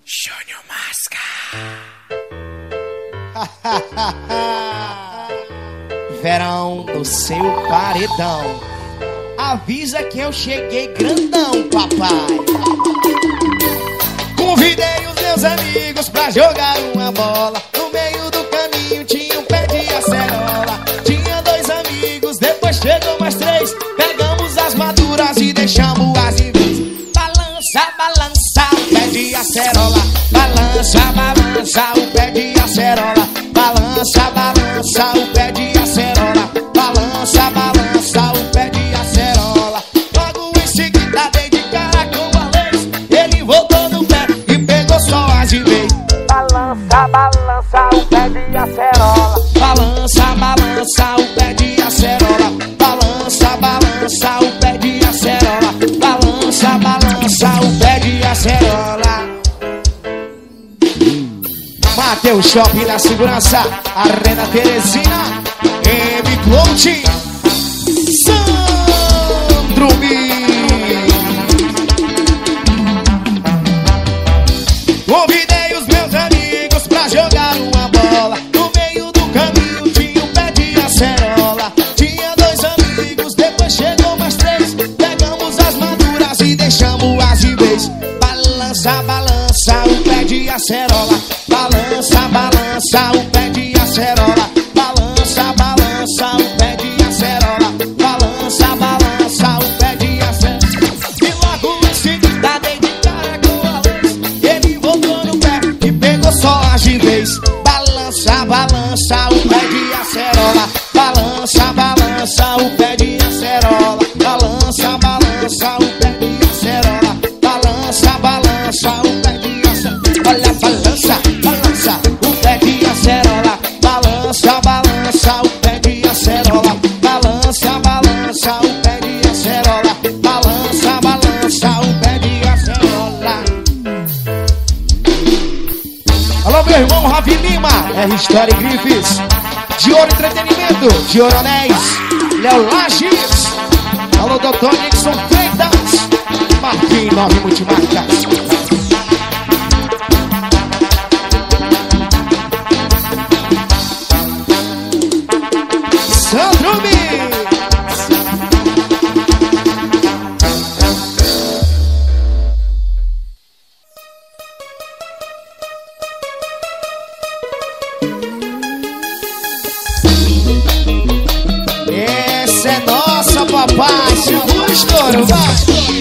Júnior Masca. Verão no seu paredão, avisa que eu cheguei grandão, papai. Convidei os meus amigos pra jogar uma bola. No meio do caminho tinha um pé de acerola. Tinha 2 amigos, depois chegou mais 3. Pegamos as maduras e deixamos as em vez. Balança, balança o pé de acerola. Balança, balança o pé de acerola. Balança, balança o pé de acerola. Balança, balança o pé de acerola. Logo em seguida dei de cara com a Alex. Ele voltou no pé e pegou só as de vez. Balança, balança o pé de acerola. Balança, balança o pé de acerola. Balança, balança o pé de acerola. Balança, balança o pé de acerola. Mateus Shopping na segurança, Arena Teresina, M Clothing, Sandro Mi. Convidei os meus amigos pra jogar uma bola. No meio do caminho tinha um pé de acerola. Tinha 2 amigos, depois chegou mais 3. Pegamos as maduras e deixamos as de vez. Balança, balança o pé de acerola. Balança, balança o pé de acerola. Balança, balança o pé de acerola. Balança, balança o pé de acerola. E logo em seguida dei de cara com a Alex. Ele voltou no pé e pegou só as de vez. Balança, balança o pé de acerola. Balança, balança o pé de acerola. Balança, balança o pé de acerola. Balança, balança o pé de acerola. Olha, balança, balança o pé de acerola. Balança, balança o pé de acerola. Balança, balança o pé de acerola. Balança, balança o pé de acerola. Alô, meu irmão Ravi Lima, R-Story Griffiths, de Ouro Entretenimento, de Oronéis, Léo Lages. Alô, Dr. Nixon Freitas, Marquinhos 9 Multimarcas. Sandro Mi. Essa é nossa, papai. Segura o estouro, vai.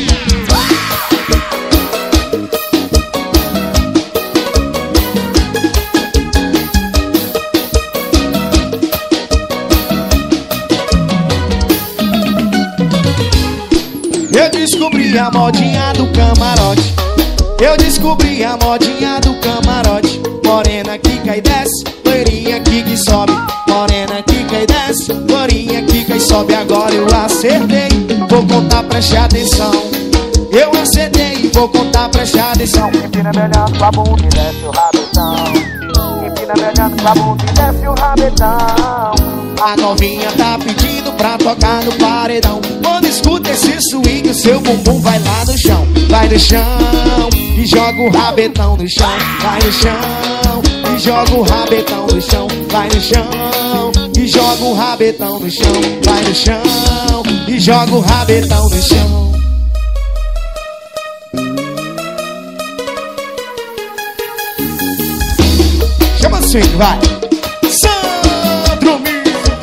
Eu descobri a modinha do camarote. Eu descobri a modinha do camarote. Morena quica e desce, loirinha quica e sobe. Morena quica e desce, loirinha quica e sobe. Agora eu acertei, vou contar, preste atenção. Eu acertei, vou contar, preste atenção. Empina melhor com a bunda e desce o rabetão. Empina melhor com a bunda e desce o rabetão. A novinha tá pedindo pra tocar no paredão. Quando escuta esse swing, o seu bumbum vai lá no chão. Vai no chão e joga o rabetão no chão. Vai no chão e joga o rabetão no chão. Vai no chão e joga o rabetão no chão. Vai no chão e joga o rabetão no chão. Chama o swing, vai. Sandro Mi.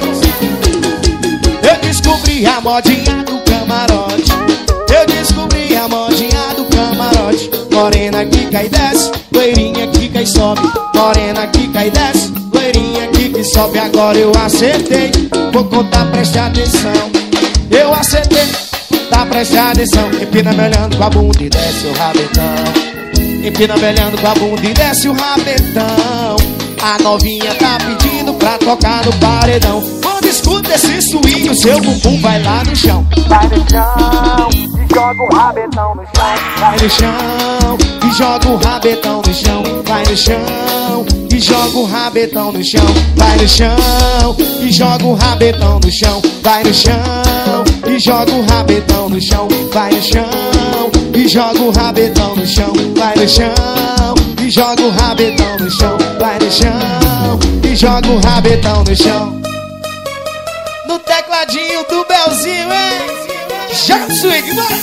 Eu descobri a modinha do camarote. Eu descobri a modinha do camarote. Morena quica e desce, loirinha quica e sobe. Morena quica e desce, loirinha quica e sobe. Agora eu acertei, vou contar, preste atenção. Eu acertei, tá, preste atenção. Empina me olhando com a bunda e desce o rabetão. Empina me olhando com a bunda e desce o rabetão. A novinha tá pedindo pra tocar no paredão. Quando escuta esse swing, o seu bumbum vai lá no chão. Vai no chão e joga o rabetão no chão. Vai no chão e joga o rabetão no chão. Vai no chão e joga o rabetão no chão. Vai no chão e joga o rabetão no chão. Vai no chão e joga o rabetão no chão. Vai no chão e joga o rabetão no chão. Vai no chão e joga o rabetão no chão. Vai no chão e joga o rabetão no chão. No tecladinho do Belzinho, hein? Joga o swing, vai!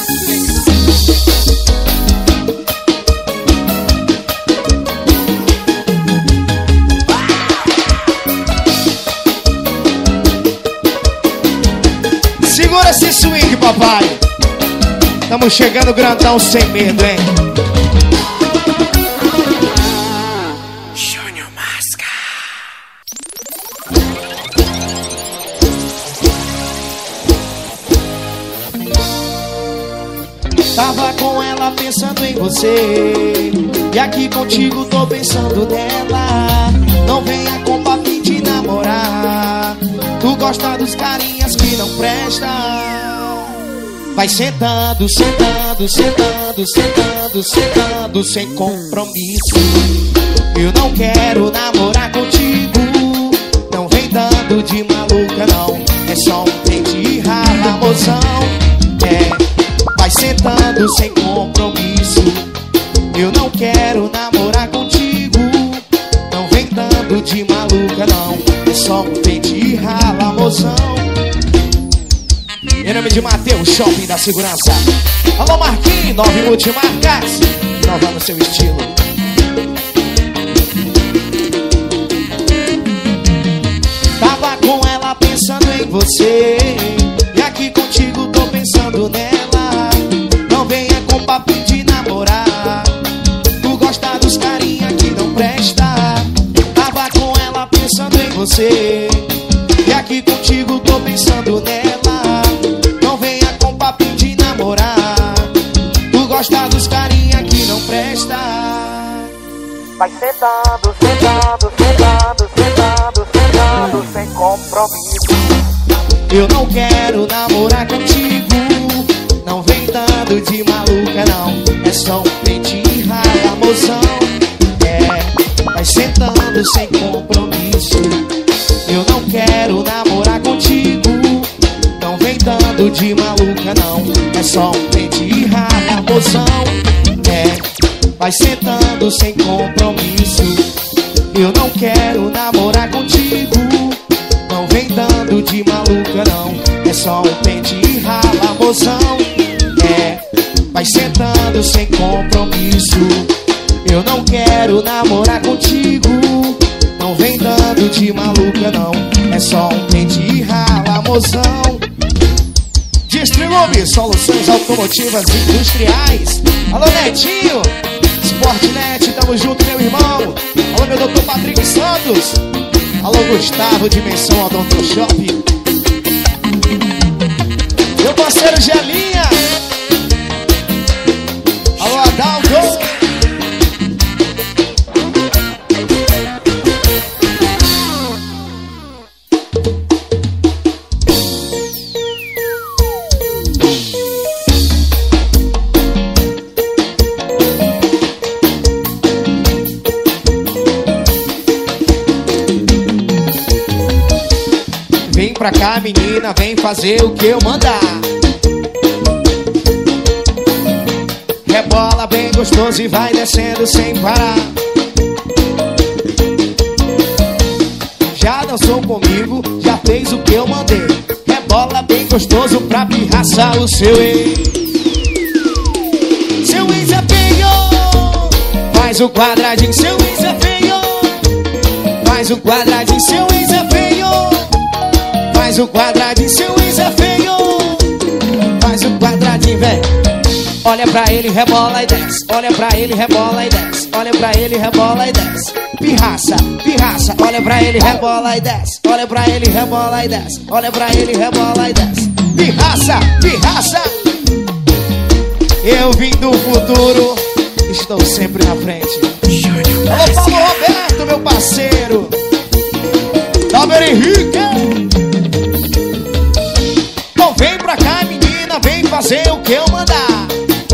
Segura esse swing, papai. Tamo chegando grandão sem medo, hein? Júnior Masca. Tava com ela pensando em você, e aqui contigo tô pensando nela. Não venha com papinho de namorar, tu gosta dos carinhas que não prestam. Vai sentando, sentando, sentando, sentando, sentando, sem compromisso. Eu não quero namorar contigo, não vem dando de maluca não. É só um pente e rala, moção. Vai sentando sem compromisso. Eu não quero namorar contigo, não vem dando de maluca não. É só um pente e rala, moção. Em nome de Mateus, Shopping da Segurança. Alô Marquinhos, 9 multimarcas, inovando seu estilo. Tava com ela pensando em você, e aqui contigo tô pensando nela. Não venha com papinho de namorar, tu gosta dos carinha que não presta. Tava com ela pensando em você, e aqui contigo tô pensando nela. Não venha com papinho de namorar, tu gosta dos carinha que não presta. Vai sentando, sentando, sentando, sentando, sentando, sem compromisso. Eu não quero namorar contigo, não vem dando de maluca não. É só um pente e rala, moção. Vai sentando sem compromisso. Eu não quero namorar contigo, não vem dando de maluca não. É só um pente e rala, moção. Vai sentando sem compromisso. Eu não quero namorar contigo, não vem dando de maluca não. É só um pente e rala, moção. Vai sentando sem compromisso. Eu não quero namorar contigo, não vem dando de maluca não. É só um pente e rala, moção. Distribube soluções automotivas e industriais. Alô Netinho, Sportnet, tamo junto meu irmão. Alô meu doutor Patrick Santos. Alô Gustavo, Dimensão Odonto Shop. Meu parceiro Gelinha. Alô Adalto. Vem pra cá, menina, vem fazer o que eu mandar. Rebola bem gostoso e vai descendo sem parar. Já dançou comigo, já fez o que eu mandei. Rebola bem gostoso pra pirraçar o seu ex. Seu ex é feio, faz o quadradinho. Seu ex é feio, faz o quadradinho. Seu ex é feio, faz o quadradinho. Seu ex é feio, faz o quadradinho, velho. Olha pra ele, rebola e desce. Olha pra ele, rebola e desce. Olha pra ele, rebola e desce. Pirraça, pirraça. Olha pra ele, rebola e desce. Olha pra ele, rebola e desce. Olha pra ele, rebola e desce. Pirraça, pirraça. Eu vim do futuro, estou sempre na frente. Alô Paulo Roberto, meu parceiro. Dalber Henrique. Então vem pra cá, menina, vem fazer o que eu mandar.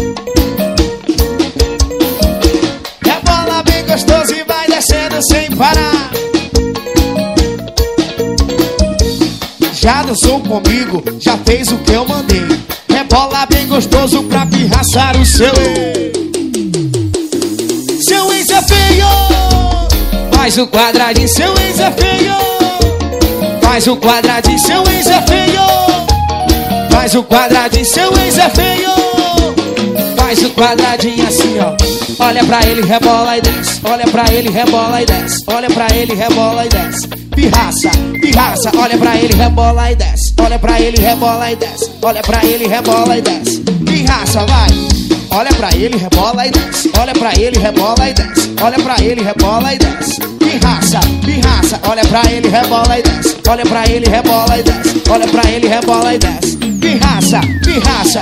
Rebola bem gostoso e vai descendo sem parar. Já dançou comigo, já fez o que eu mandei. Rebola bem gostoso pra pirraçar o seu ex. Seu ex é é feio. Faz o quadradinho, seu ex é feio. Faz o quadradinho, seu ex é feio. Faz o quadradinho, seu ex é feio. Faz o quadradinho assim, ó. Olha pra ele, rebola e desce. Olha pra ele, rebola e desce. Olha pra ele, rebola e desce. Pirraça, pirraça. Olha pra ele, rebola e desce. Olha pra ele, rebola e desce. Olha pra ele, rebola e desce. Pirraça, vai. Olha pra ele, rebola e desce. Olha pra ele, rebola e desce. Olha pra ele, rebola e desce. Pirraça, pirraça. Olha pra ele, rebola e desce. Olha pra ele, rebola e desce. Olha pra ele, rebola e desce. Pirraça, pirraça.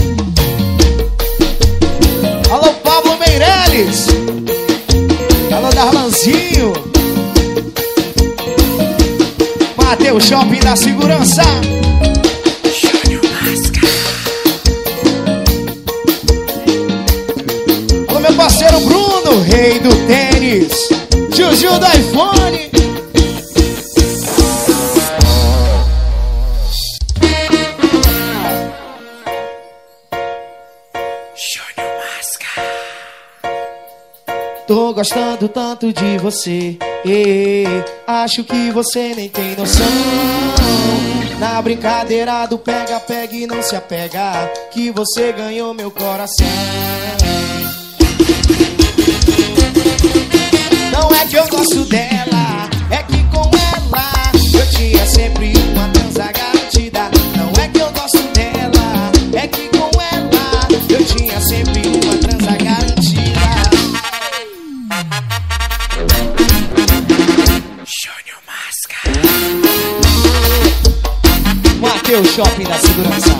Alô, Pablo Meirelles. Alô, Darlanzinho. Mateus Shopping da Segurança. Alô, meu parceiro Bruno, rei do tênis. Juju do iPhone. Tô gostando tanto de você, acho que você nem tem noção. Na brincadeira do pega, pega e não se apega, que você ganhou meu coração. Não é que eu gosto dela, é que com ela eu tinha sempre uma transa garantida. Não é que eu gosto dela, é que com ela eu tinha sempre uma transa garantida. Mateus Shopping da Segurança.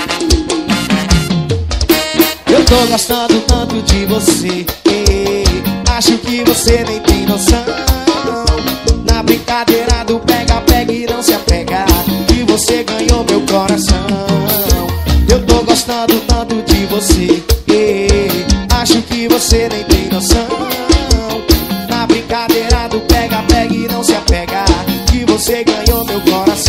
Eu tô gostando tanto de você, acho que você nem tem noção. Na brincadeira do pega, pega e não se apega, que você ganhou meu coração. Eu tô gostando tanto de você, acho que você nem tem noção. Na brincadeira do pega, pega e não se apega, que você ganhou meu coração.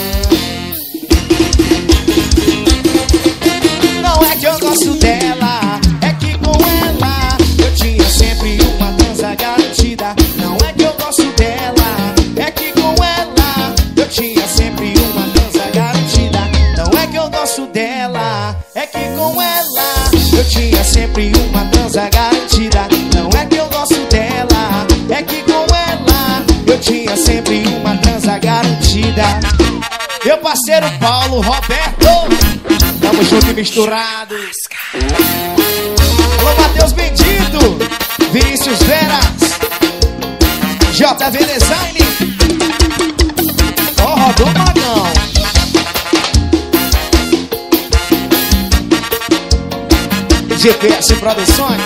Não é que eu gosto dela, é que com ela eu tinha sempre uma transa garantida. Não é que eu gosto dela, é que com ela eu tinha sempre uma transa garantida. Não é que eu gosto dela, é que com ela eu tinha sempre uma transa garantida. Não é que eu gosto dela, é que com ela eu tinha sempre uma transa garantida. Meu parceiro Paulo Roberto, tamo junto e misturado. Alô, Matheus Bendito, Vinícius Veras, JV Design, Forró do Magão. GPS Produções.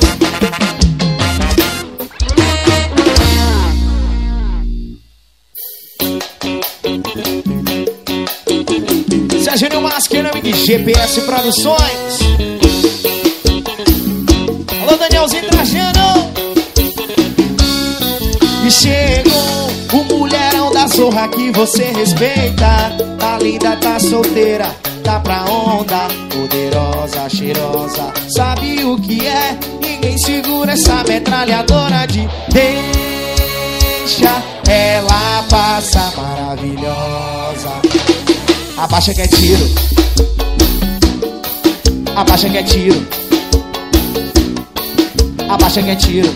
Sérgio Masqueira de GPS Produções. Alô, Danielzinho Trajano. E chegou o mulherão da zorra que você respeita. Tá linda, tá solteira, tá pra onda, poderosa, cheirosa, sabe o que é? Ninguém segura essa metralhadora de deixa ela passar maravilhosa. Abaixa que é tiro, abaixa que é tiro, abaixa que é tiro,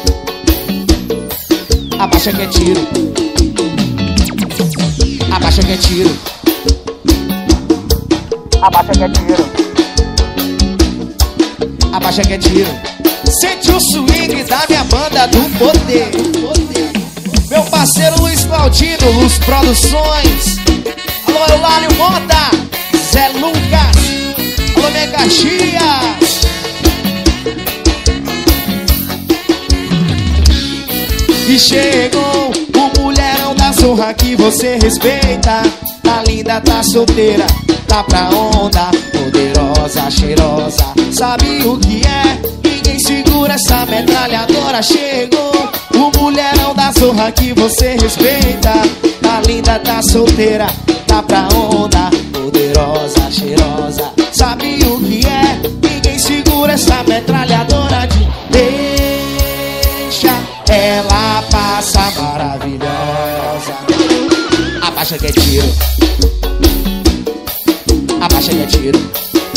abaixa que é tiro, abaixa que é tiro, Abaixa que é tiro. abaixa que é tiro. Sente o swing da minha banda do poder. Meu parceiro Luiz Claudino, Luz Produções. Alô, Eulário Mota, Zé Lucas. Alô, minha Caxias. E chegou o mulherão da zorra que você respeita. Tá linda, tá solteira, tá pra onda, poderosa, cheirosa, sabe o que é? Ninguém segura essa metralhadora. Chegou o mulherão da zorra que você respeita. Tá linda, tá solteira, tá pra onda, poderosa, cheirosa, sabe o que é? Ninguém segura essa metralhadora de deixa ela passa maravilhosa. Abaixa que é tiro. Abaixa que é tiro.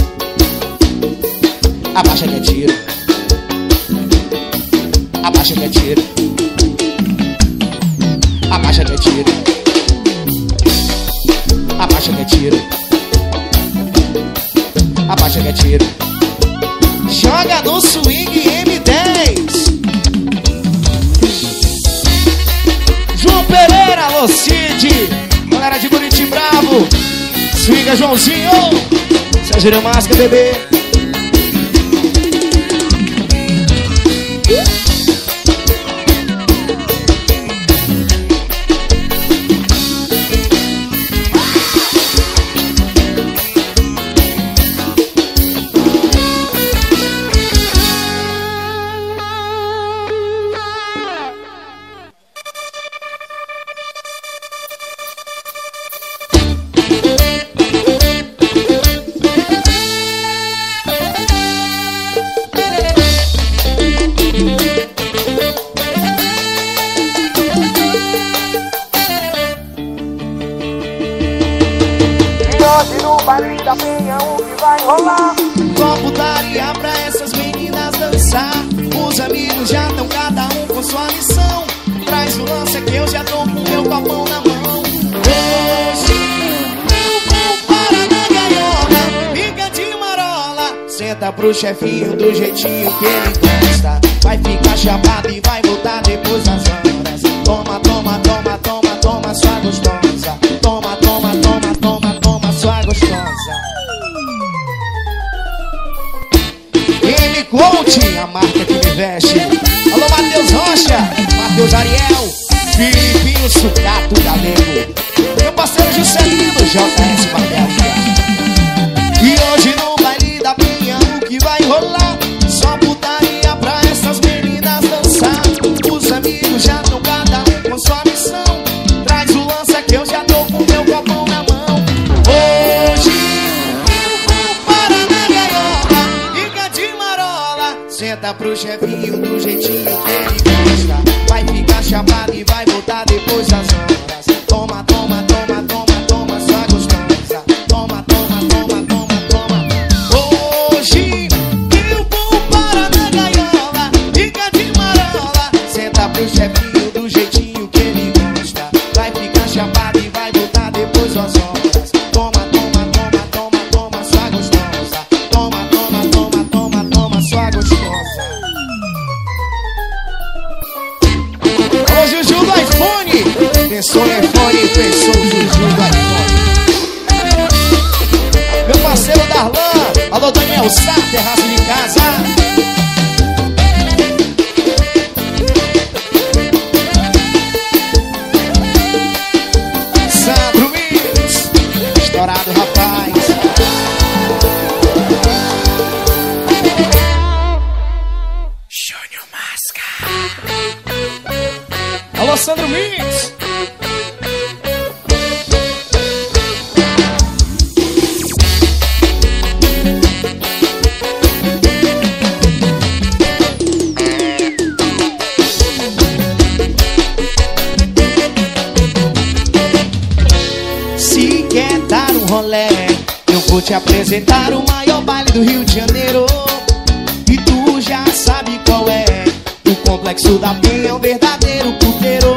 Abaixa que é tiro. Abaixa que é tiro. Abaixa que é tiro. Abaixa que é tiro. Abaixa que é tiro. Joga no swing M10. João Pereira, alô Cid, galera de Buriti Bravo. Swinga Joãozinho, Sérgio Máscara, bebê. Hoje no baile da Penha o que vai rolar? Só putaria pra essas meninas dançar. Os amigos já estão cada um com sua missão. Traz o lance que eu já tô com meu copão na mão. Hoje eu vou para na gaiola, fica de marola. Senta pro chefinho do jeitinho que ele gosta. Vai ficar chapado e vai voltar depois das horas. Toma, toma, toma, toma, toma, sua gostosa. Toma, toma, toma, toma, toma, sua gostosa. M-Coach, a marca que me veste. Alô, Matheus Rocha, Matheus Ariel, Filipinho Sucato Galego, meu parceiro Juscelino, JS Margarida. E hoje no baile da Penha o que vai rolar? Só putaria pra essas meninas dançar. Os amigos já estão cada um com sua missão. Traz o lance que eu já tô com meu copão na mão. Hoje eu vou para na gaiola, fica de marola. Senta pro chefinho do jeitinho que ele gosta. Vai ficar chapado e vai voltar depois das horas. Toma, toma, toma, toma, toma, sua gostosa. Toma, toma, toma, toma, toma. Hoje eu vou para na gaiola, fica de marola. Senta pro chefinho do jeitinho que ele gosta. Vai ficar chapado e vai voltar depois das horas. Toma, toma, toma, toma, toma, sua gostosa. Toma, toma, toma, toma, toma, sua gostosa. Alô, Juju do iPhone. Pensou em iPhone, pensou Juju do iPhone. Meu parceiro Darlan, alô Daniel Sá, terraço de casa. Sandro Mix, estourado rapaz. Júnior Masca. Alô Sandro Mix. Se quer dar um rolé, eu vou te apresentar o maior baile do Rio de Janeiro. E tu já sabe qual é. O Complexo da Penha é um verdadeiro puteiro.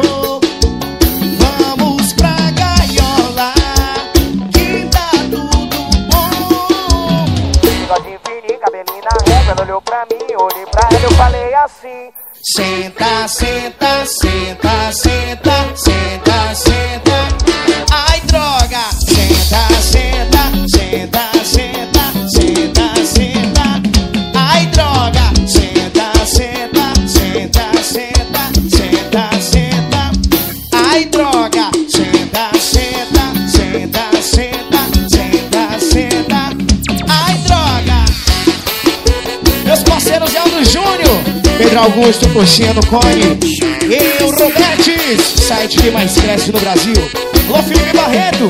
Vamos pra gaiola, que tá tudo bom. Bigode fininho, cabelinho na régua. Ela olhou pra mim, eu olhei pra ela, eu falei assim: senta, senta, senta, senta, senta, senta. Ai, droga! Senta, senta, senta, senta, senta, senta. Ai, droga! Senta, senta, senta, senta, senta, senta. Ai, droga! Senta, senta, senta, senta, senta, senta. Ai, droga! Meus parceiros Eldo Júnior, Pedro Augusto, Coxinha no Cone. Eu, Robertes, site que mais cresce no Brasil. Alô, Felipe Barreto.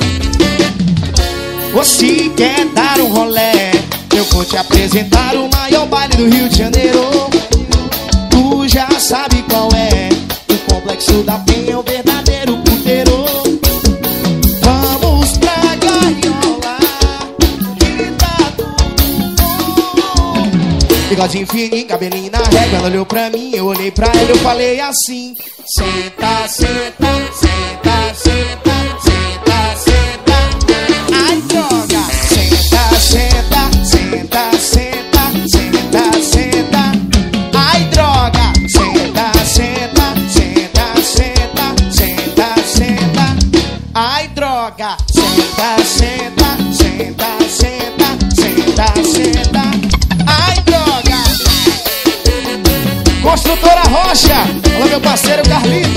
Você quer dar um rolé? Eu vou te apresentar o maior baile do Rio de Janeiro. Tu já sabe qual é. O complexo da penha é o verdadeiro puteiro. Vamos pra gaiola, que tá tudo bom. Bigodinho fininho, cabelinho na régua. Ela olhou pra mim, eu olhei pra ela, eu falei assim: senta, senta, senta, senta, senta, senta. Ai, droga! Senta, senta, senta, senta, senta, senta. Ai, droga! Senta, senta, senta, senta, senta, senta. Ai, droga! Senta, senta, senta, senta, senta, senta. Ai, droga! Construtora Rocha! Alô, meu parceiro Carlito!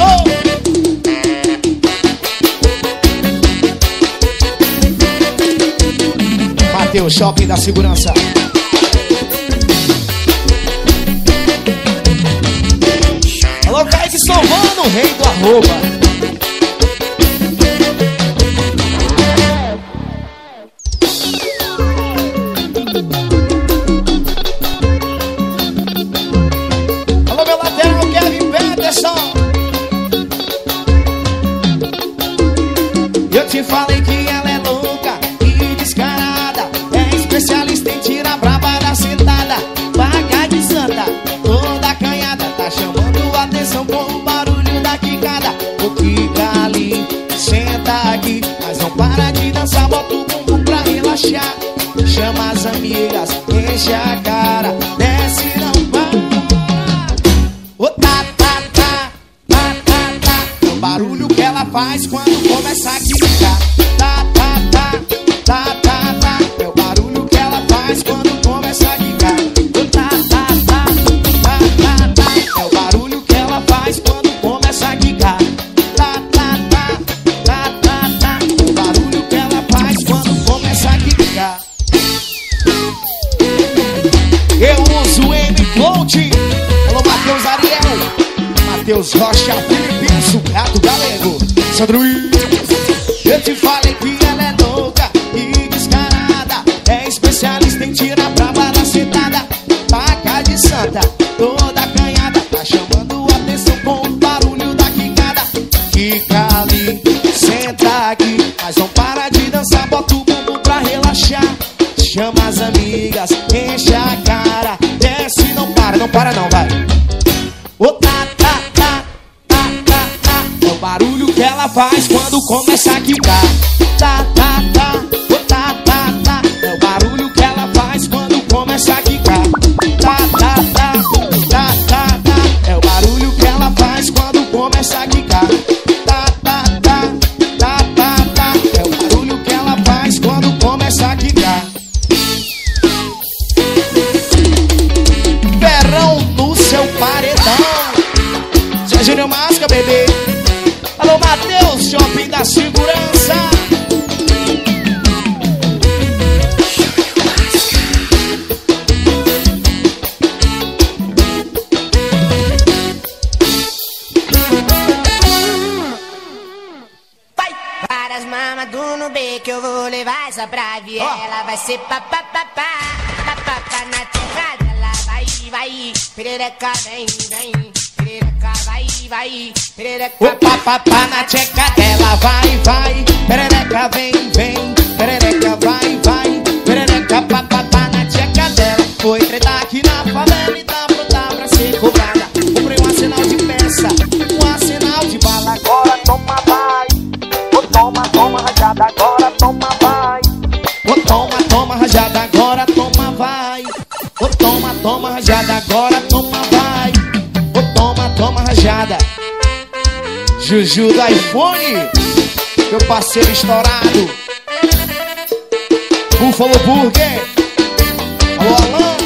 Mateus, Shopping da Segurança. Alô, Kaique Salvano, rei do arroba. Alô, meu lateral Kevin Peterson. Eu te falei que ela é louca e descarada, é especialista em tirar braba da sentada. Vaga de santa, toda acanhada, tá chamando a atenção com o barulho da quicada. O Kika ali, senta aqui, mas não para de dançar, bota o bumbum pra relaxar. Chama as amigas, enche a cara, desce e não para. O tá, tá, tá, tá, tá, tá. O barulho que ela faz quando começa a quicar. Tá, tá, tá, tá, tá, tá. É o barulho que ela faz quando começa a quicar. O tá, tá, tá, tá, tá, tá. É o barulho que ela faz quando começa a quicar. Tá, tá, tá, tá, tá, tá. É o barulho que ela faz quando começa a quicar. Eu uso M-Cloud. Alô, Matheus Ariel, Matheus Rocha, Filipinho, Sucato Galego, Sandro I. Eu te falei que ela é louca e descarada, é especialista em tirar braba da sentada. Vaca de santa, toda acanhada, tá chamando a atenção com o barulho da quicada. Fica ali, senta aqui, mas não para de dançar, bota o bumbum pra relaxar. Chama as amigas, enche a cara, desce, não para, não para não, vai. O tá, tá, tá, tá, tá, tá. É o barulho que ela faz quando começa a quicar. Tá, tá, tá, o tá, tá, tá. É o barulho que ela faz quando começa a quicar. Tá, tá, tá, tá, tá, tá. É o barulho que ela faz quando começa a quicar. Tá, tá, tá, tá, tá, tá. É o barulho que ela faz quando começa a quicar. Verão no seu paredão. Zé Júnior Masca, bebê. Alô, Matheus, Shopping da Segurança. Vai! Para as mamas do Nubê que eu vou levar essa pra viela. Vai ser papapá, papapá na terra dela. Vai, vai, perereca vem, vem. Perereca vai, vai, perereca. O papapá na tcheca dela, vai, vai. Perereca vem, vem. Perereca vai, vai. Perereca papapá na tcheca dela. Foi treta aqui na favela e tá pronta pra ser cobrada. Comprei um arsenal de peça, um arsenal de bala. Agora toma, vai. Oh, toma, toma, rajada. Agora toma, vai. Ô toma, toma rajada, agora toma, vai. Ô toma, toma rajada, agora toma, vai. Ô toma, toma rajada. Juju do iPhone, meu parceiro estourado. Buffalo Burger. Alô, Alan.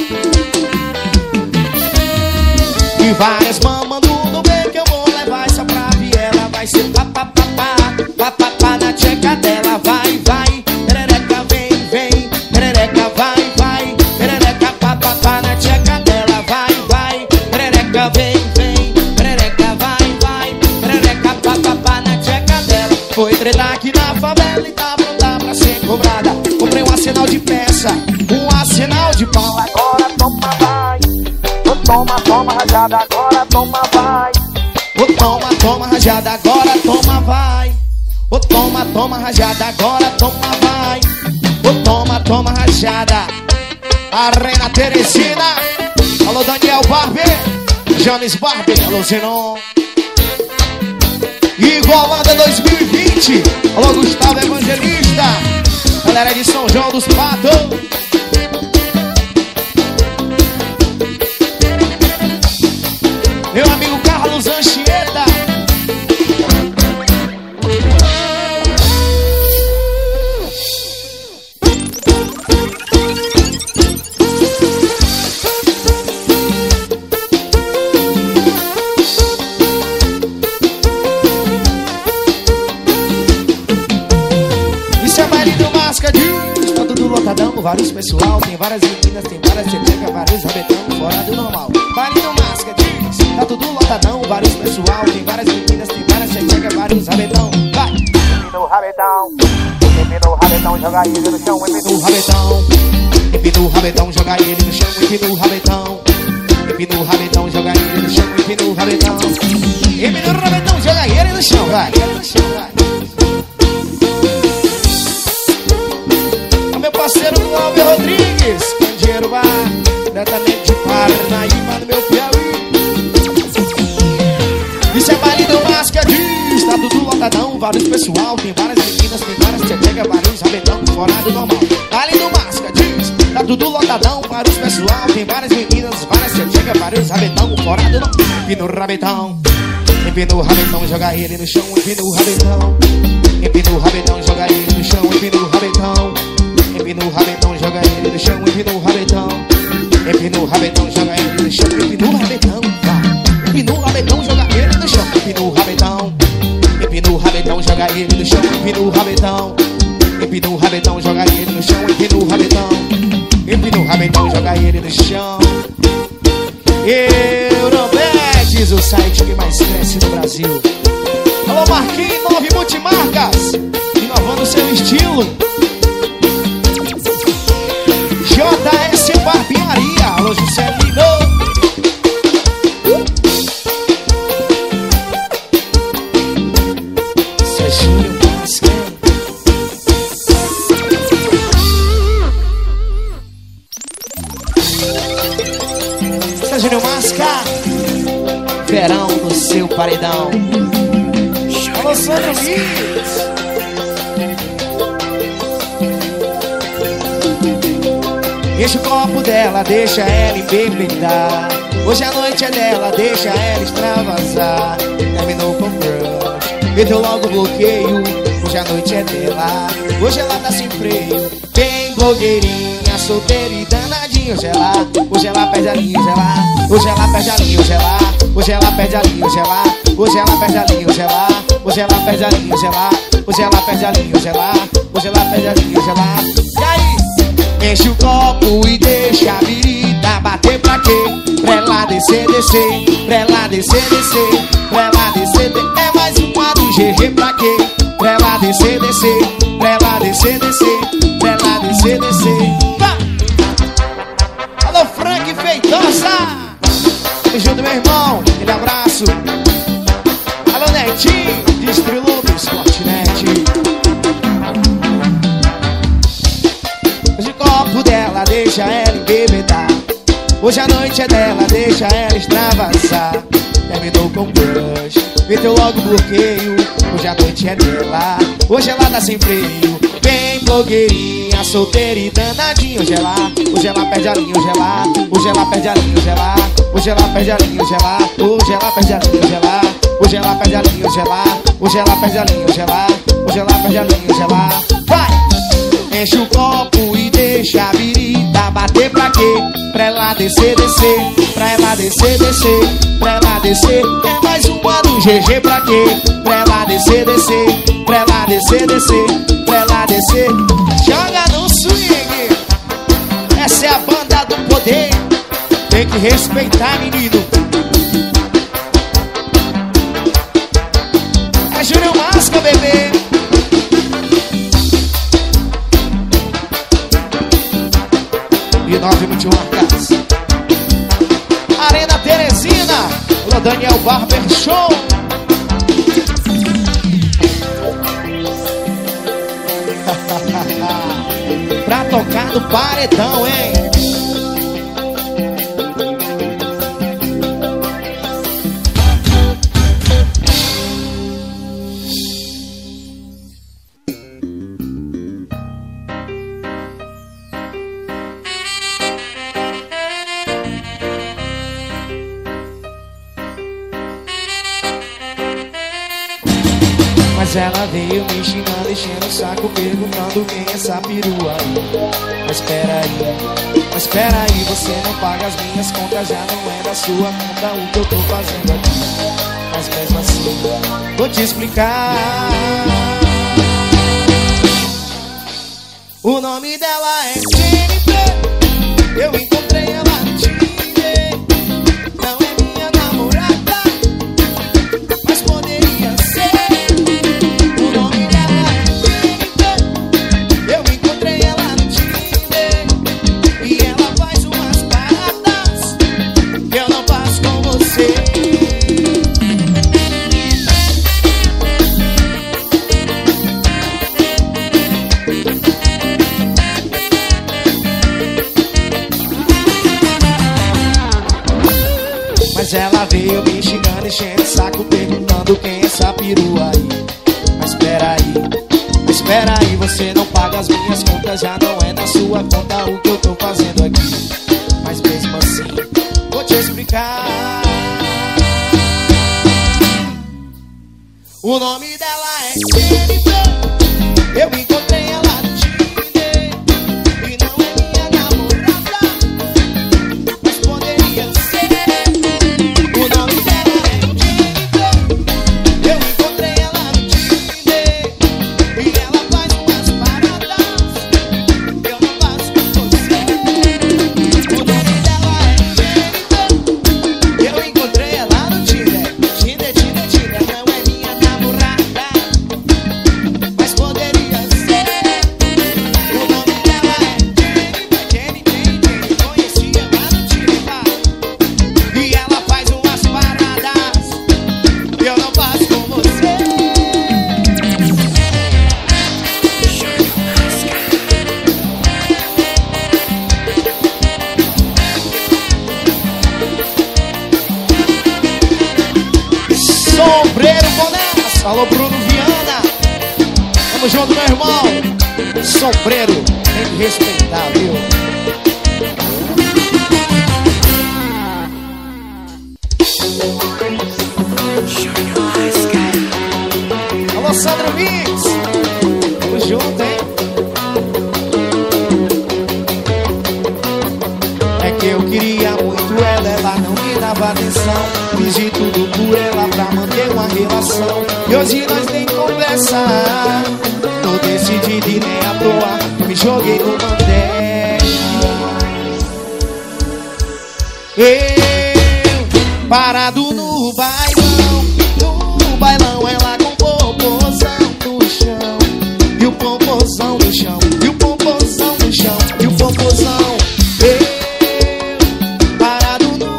E várias mamas no bem que eu vou levar essa pra viela. Vai ser papapá, papapá na tcheca dela. Vai, vai, perereca vem, vem. Perereca vai, vai. Perereca papapá na tcheca dela. Vai, vai, perereca vem, vem. Perereca vai, vai. Perereca papapá na tcheca dela. Foi treta aqui na favela e tá pronta pra ser cobrada. Comprei um arsenal de peça, um arsenal de pau. Agora toma, vai. Oh, toma, toma. toma rajada, agora toma vai. Ô toma, toma rajada, agora toma vai. Ô toma, toma rajada, agora toma vai. Ô toma, toma rajada. A Reina Teresina. Alô Daniel Barber, Jones Barber, alô Zenon. Igualada 2020. Alô Gustavo Evangelista, galera de São João dos Patos. Meu amigo Carlos Anchieta. Isso é baile do Masca de tá tudo lotadão, vários pessoal. Tem várias meninas, tem várias tcheca, vários rabetão fora do normal. Baile do Masca de tá tudo lotadão, vários pessoal. Tem várias meninas, tem várias tcheca, vários rabetão. Vai! Empina o rabetão, empina o rabetão, joga ele no chão, empina o rabetão. Empina o rabetão, joga ele no chão, empina o rabetão. Empina o rabetão, joga ele no chão, empina o rabetão. Empina o rabetão, joga ele no chão, vai. Meu parceiro Cláudio Rodrigues, Candeeiro Bar, diretamente de Parnaíba, no meu Piauí. Isso é baile do Masca diz, tá tudo lotadão, vários pessoal. Tem várias meninas, tem várias tcheca, vários rabetão fora do normal. Baile do Masca diz, tá tudo lotadão, vários pessoal. Tem várias meninas, várias tcheca, vários rabetão fora do normal. Empina o rabetão, empina o rabetão, joga ele no chão, empina o rabetão. Empina o rabetão, joga ele no chão, empina o rabetão. Empina o rabetão, joga ele no chão, empina o rabetão. Empina o rabetão, joga ele no chão, empina o rabetão, vai. Empina o rabetão, joga ele no chão, empina o rabetão. Empina o rabetão, joga ele no chão, empina o rabetão. Empina o rabetão, joga ele no chão, empina o rabetão. Empina o rabetão, joga ele no chão. Eurobetes, o site que mais cresce no Brasil. Alô Marquinhos, 9 multimarcas, inovando seu estilo. JS Barbearia, alô Juscelino. Isso é Júnior Masca. Isso é Júnior Masca. Verão no seu paredão. Alô Sandro Luiz. Enche o copo dela, deixa ela embebedar. Hoje a noite é dela, deixa ela extravasar. Terminou com crush, meteu logo bloqueio. Hoje a noite é dela, hoje ela tá sem freio. Bem blogueirinha, solteira e danadinha. Hoje ela perde a linha, hoje ela perde a linha, hoje ela perde a linha, hoje ela perde a linha, hoje ela perde a linha, hoje ela perde a linha, hoje ela perde a linha, hoje ela. E aí? Enche o copo e deixa a birita bater pra quê? Pra ela descer, descer, pra ela descer, descer, pra ela descer, é mais uma do GG pra quê? Pra ela descer, descer, pra ela descer, descer, pra ela descer, descer. Vai! Alô Frank Feitosa, beijo do meu irmão, aquele abraço. Alô Netinho, Destrilo do Sportnet. Hoje o copo dela, deixa ela embebedar. Hoje a noite é dela, deixa ela extravasar. Terminou com crush, meteu logo bloqueio. Hoje a noite é dela, hoje ela tá sem freio. Bem blogueirinha, solteira e danadinha. Hoje ela perde a linha, hoje ela perde a linha, hoje ela perde a linha, hoje ela perde a linha, hoje ela perde a linha, hoje ela perde a linha, hoje ela perde a linha, hoje ela. Vai! Enche o copo e deixa a birita bater pra quê? Pra ela descer, descer, pra ela descer, descer, pra ela descer, é mais uma do GG pra quê? Pra ela descer, descer, pra ela descer, descer, pra ela descer. Joga no swing. Essa é a banda do poder. Tem que respeitar, menino. É Júnior Masca, bebê. E 9 multimarcas. Arena Teresina. Alô, Daniel Barber Show. Pra tocar no paredão, hein? Mas ela veio me xingando, enchendo o saco, perguntando quem é essa perua aí. Mas peraí, você não paga as minhas contas, já não é da sua conta o que eu tô fazendo aqui. Mas mesmo assim, vou te explicar. O nome dela é Jennifer, eu encontrei ela no Tinder. Não é minha namorada, mas poderia ser. Mas ela veio me xingando, enchendo o saco, perguntando quem é essa perua aí. Mas peraí, você não paga as minhas contas, já não é da sua conta o que eu tô fazendo aqui. Mas mesmo assim, vou te explicar. O nome dela é Jennifer, eu encontrei ela no Tinder. E não é minha namorada, mas poderia ser. O nome dela é Jennifer, eu encontrei ela no Tinder. E ela faz umas paradas que eu não faço com você. O nome dela é Jennifer, eu encontrei ela no Tinder. Tinder, não é minha namorada, mas poderia ser. O nome dela é Jennifer, conheci ela no Tinder. E ela faz umas paradas que eu não faço com você. Sombreiro Bonés, alô Bruno Viana, tamo junto, meu irmão. Sombreiro, tem que respeitar, viu? Alô Sandro Mix, tamo junto, hein? É que eu queria muito ela não me dava atenção. Fiz de tudo por ela pra manter uma relação. E hoje nós nem conversa. Tô decidido e nem à toa, me joguei no Mandela. Eu, parado no bailão, ela com popozão no chão. E o popozão no chão, e o popozão no chão, e o popozão. Parado no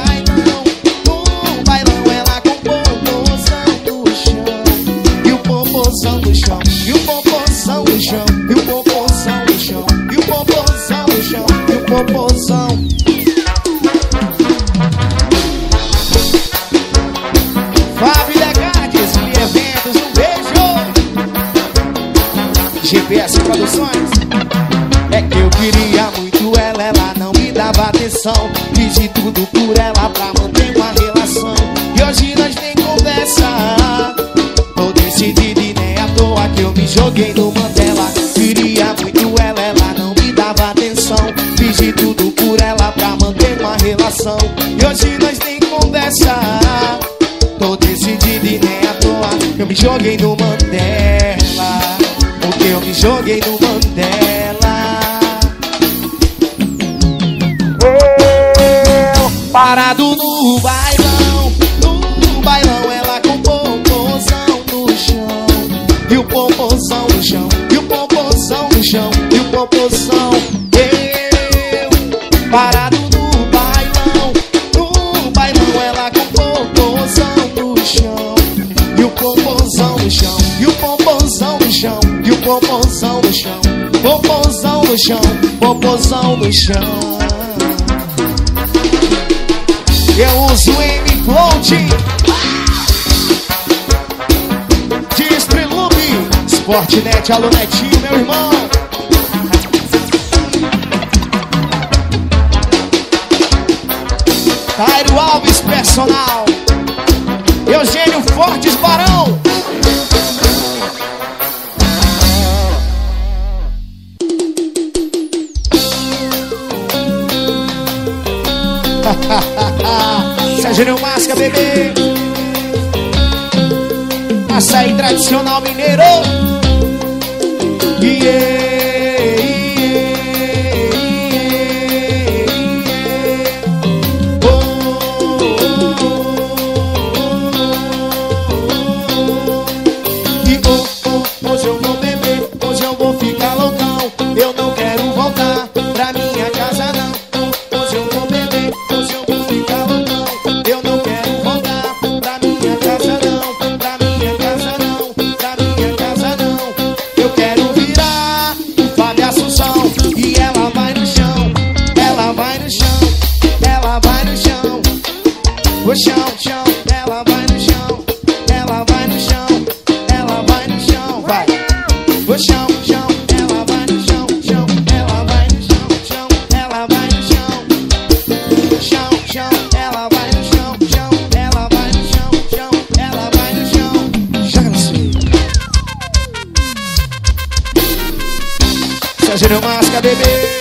bailão, ela com popozão no chão. E o popozão no chão, e o popozão no chão, e o popozão no chão, e o popozão no chão, e o popozão. Fábio Legades, Eventos, um beijo. GPS Produções. É que eu queria muito ela não me dava atenção. Fiz de tudo por ela pra manter uma relação. E hoje nós nem conversa. Tô decidido e nem à toa que eu me joguei no Mandela. Queria muito ela não me dava atenção. Fiz de tudo por ela pra manter uma relação. E hoje nós nem conversa. Tô decidido e nem à toa que eu me joguei no Mandela. Porque eu me joguei no Mandela. Parado no bailão, ela com popozão no chão. E o popozão no chão, e o popozão no chão, e o popozão. Eu, parado no bailão, ela com popozão no chão, e o pompozão no chão, e o pompozão no chão, pompozão no chão, pompozão no chão. Eu uso M-Cloud de Streamlube, Sportnet, alô Netinho, meu irmão. Cairo Alves, personal. Eugênio Fortes, Barão. Sérgio Masca, bebê. Açaí tradicional mineiro. Yeah. Hoje eu vou beber, hoje eu vou ficar loucão. Eu não quero voltar pra minha casa não. Hoje eu vou beber, hoje eu vou ficar loucão. Eu não quero voltar pra minha casa não. Pra minha casa não, pra minha casa não. Eu quero virar o Fábio Assunção. E ela vai no chão, ela vai no chão, ela vai no chão. O chão, chão, ela vai no chão, ela vai no chão, ela vai no chão, vai. O chão, chão, ela vai no chão, chão, ela vai no chão, chão, ela vai no chão. Chão, chão, ela vai no chão, chão, ela vai no chão, chão, ela vai no chão. Joga no swing. Sérgio Masca, bebê.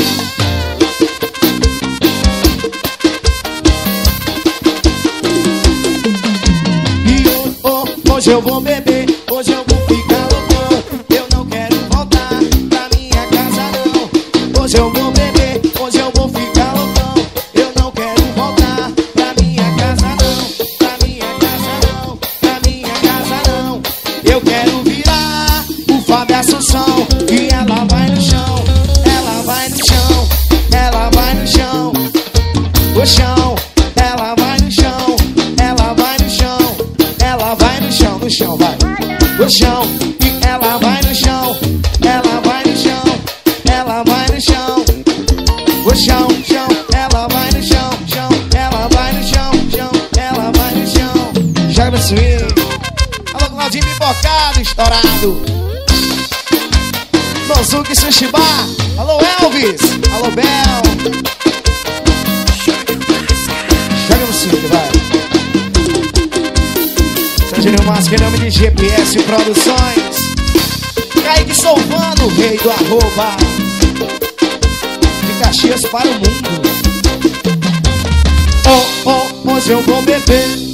Hoje eu vou beber, hoje eu vou ficar loucão. Eu não quero voltar pra minha casa não. Hoje eu vou beber, hoje eu vou ficar loucão. Eu não quero voltar pra minha casa não. Pra minha casa não, pra minha casa não. Eu quero virar o Fábio Assunção. E ela vai no chão, ela vai no chão, ela vai no chão. O chão, ela vai no chão, ela vai no chão, ela vai no chão, no chão, vai. O chão, e ela vai no chão, ela vai no chão, ela vai no chão. O chão, chão, ela vai no chão, chão, ela vai no chão, chão, ela vai no chão. Joga no swing. Alô, Claudinho Pipocado, estourado. Nozuki Sushi Bar. Alô, Elvis. Alô, Bel. Joga no swing, vai. Sérgio Masca em nome de GPS Produções. Kaique Solvano, rei do arroba. De Caxias para o mundo. Oh, oh, hoje eu vou beber.